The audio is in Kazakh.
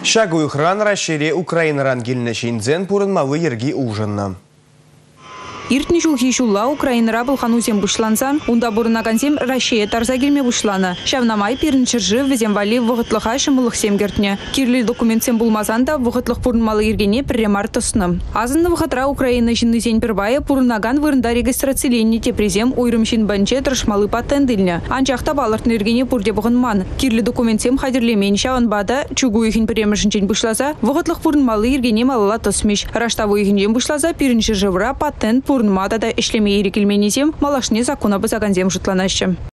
Шагуйхран расшире Украинаран гильнашинзен пурынмалы ерги ужынна. Иртни жулхи-жулла Украинара булханузем бушлансан, унда бурынагансем Россия тарза келме бушлана. Шавнамай пирнчыржы везем вали вғытлыға шымылық семгертне. Кирлі документсем булмазанда вғытлық пурынмалы ергене пірремар тұсны. Азынны вғытра Украина жиннызен пірбая пурынаган вырында регистрациленне тепрезем ойрымшин банче тұршмалы патентіліне. Анчақта балыртын ергене пурде бұғынман. Кирлі документсем хадерленмен шаванбада чугуйхин пірремішінчен бушласа, вғытлық пурынмалы ергене малала тұсмеш. Раштавуйхинжен бушласа пирнчыржывра патент пурнмада да ишлеме ерекелменезем малашне закона базаганзем жұтланашы.